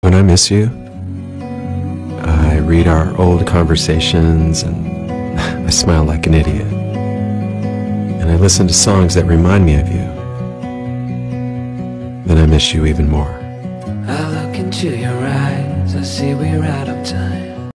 When I miss you, I read our old conversations and I smile like an idiot. And I listen to songs that remind me of you. Then I miss you even more. I look into your eyes, I see we're out of time.